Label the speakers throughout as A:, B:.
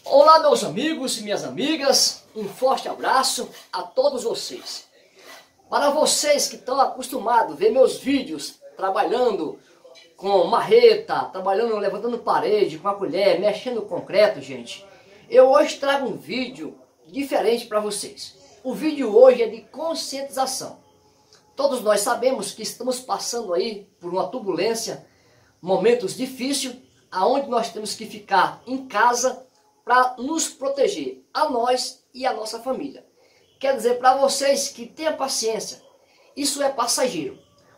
A: Olá, meus amigos e minhas amigas, um forte abraço a todos vocês. Para vocês que estão acostumados a ver meus vídeos trabalhando com marreta, trabalhando levantando parede com a colher, mexendo no concreto, gente, eu hoje trago um vídeo diferente para vocês. O vídeo hoje é de conscientização. Todos nós sabemos que estamos passando aí por uma turbulência, momentos difíceis, aonde nós temos que ficar em casa para nos proteger, a nós e a nossa família. Quer dizer para vocês que tenham paciência, isso é passageiro.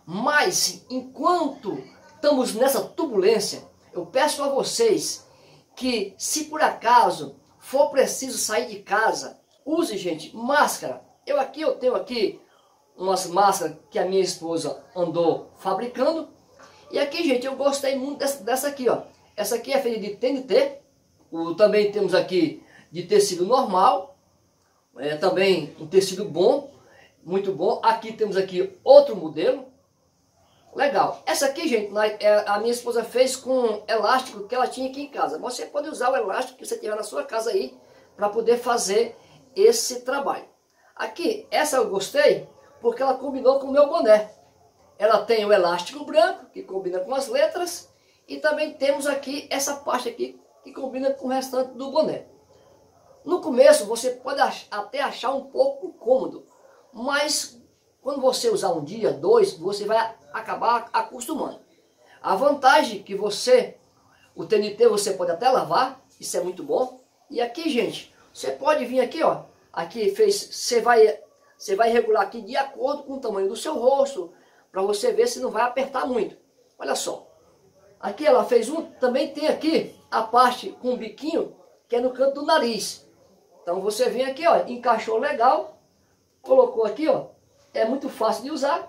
A: Mas enquanto estamos nessa turbulência, eu peço a vocês que, se por acaso for preciso sair de casa, use, gente, máscara. Eu tenho aqui umas máscaras que a minha esposa andou fabricando. E aqui, gente, eu gostei muito dessa aqui, ó. Essa aqui é feita de TNT. Também temos aqui de tecido normal, também um tecido bom, muito bom. Aqui temos aqui outro modelo, legal. Essa aqui, gente, a minha esposa fez com elástico que ela tinha aqui em casa. Você pode usar o elástico que você tiver na sua casa aí, para poder fazer esse trabalho. Aqui, essa eu gostei, porque ela combinou com o meu boné. Ela tem o elástico branco, que combina com as letras, e também temos aqui essa parte aqui, que combina com o restante do boné. No começo você pode até achar um pouco incômodo, mas quando você usar um dia, dois, você vai acabar acostumando. A vantagem que o TNT você pode até lavar, isso é muito bom. E aqui, gente, você pode vir aqui, ó, aqui você vai regular aqui de acordo com o tamanho do seu rosto, para você ver se não vai apertar muito. Olha só. Aqui ela fez também tem aqui a parte com o biquinho, que é no canto do nariz. Então você vem aqui, ó, encaixou legal, colocou aqui, ó, é muito fácil de usar.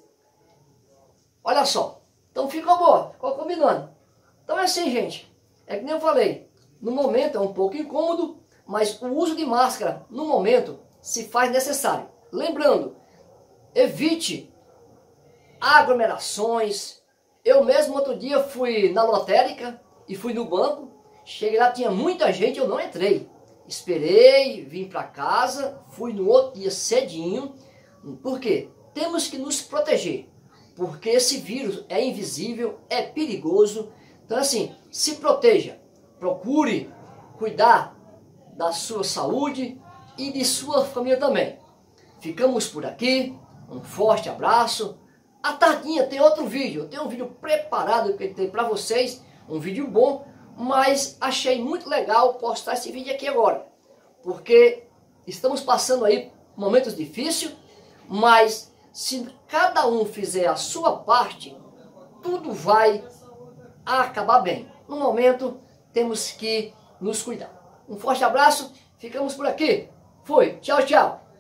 A: Olha só, então ficou boa, ficou combinando. Então é assim, gente, é que nem eu falei, no momento é um pouco incômodo, mas o uso de máscara, no momento, se faz necessário. Lembrando, evite aglomerações. Eu mesmo outro dia fui na lotérica e fui no banco, cheguei lá, tinha muita gente, eu não entrei. Esperei, vim para casa, fui no outro dia cedinho. Por quê? Temos que nos proteger, porque esse vírus é invisível, é perigoso. Então assim, se proteja, procure cuidar da sua saúde e de sua família também. Ficamos por aqui, um forte abraço. À tardinha tem outro vídeo, tem um vídeo preparado que tem para vocês, um vídeo bom, mas achei muito legal postar esse vídeo aqui agora, porque estamos passando aí momentos difíceis, mas se cada um fizer a sua parte, tudo vai acabar bem. No momento, temos que nos cuidar. Um forte abraço, ficamos por aqui. Fui, tchau, tchau.